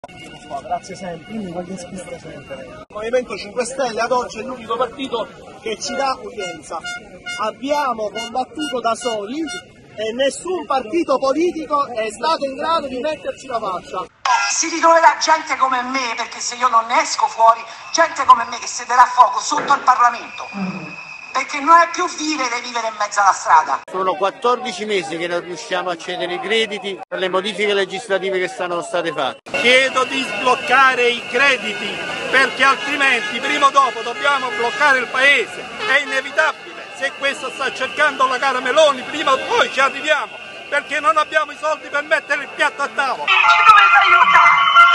Grazie sempre, quindi voglio iscrivere sempre. Il Movimento 5 Stelle ad oggi è l'unico partito che ci dà udienza. Abbiamo combattuto da soli e nessun partito politico è stato in grado di metterci la faccia. Si ritroverà gente come me, perché se io non ne esco fuori, gente come me che siederà a fuoco sotto il Parlamento. Perché non è più vivere in mezzo alla strada. Sono 14 mesi che non riusciamo a cedere i crediti per le modifiche legislative che sono state fatte. Chiedo di sbloccare i crediti, perché altrimenti prima o dopo dobbiamo bloccare il paese. È inevitabile. Se questo sta cercando la cara Meloni, prima o poi ci arriviamo, perché non abbiamo i soldi per mettere il piatto a tavola. Ci dovete aiutare.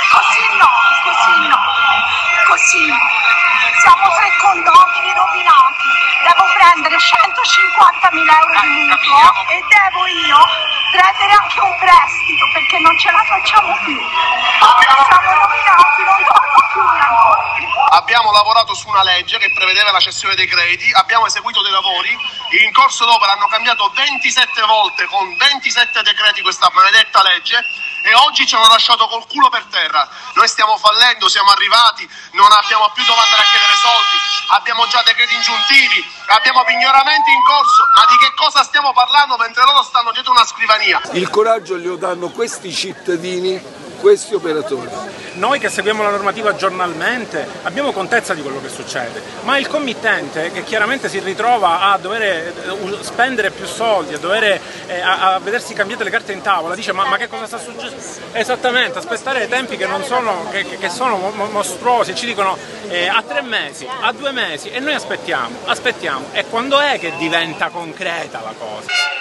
Così no. Siamo 3 condomini rovinati. Devo prendere 150.000 euro di mutuo e devo io prendere anche un prestito perché non ce la facciamo più. Siamo rovinati, non torno più ancora. Abbiamo lavorato su una legge che prevedeva la cessione dei crediti, abbiamo eseguito dei lavori, in corso d'opera hanno cambiato 27 volte con 27 decreti questa maledetta legge e oggi ci hanno lasciato col culo per terra. Noi stiamo fallendo, siamo arrivati, non abbiamo più dove andare a chiedere soldi, abbiamo già decreti ingiuntivi, abbiamo pignoramenti in corso, ma di che cosa stiamo parlando mentre loro stanno dietro una scrivania? Il coraggio glielo danno questi cittadini, questi operatori. Noi che seguiamo la normativa giornalmente abbiamo contezza di quello che succede, ma il committente che chiaramente si ritrova a dover spendere più soldi, a vedersi cambiate le carte in tavola, dice ma che cosa sta succedendo? Esattamente, aspettare dei tempi che non sono, che sono mostruosi, ci dicono a 3 mesi, a 2 mesi e noi aspettiamo, e quando è che diventa concreta la cosa?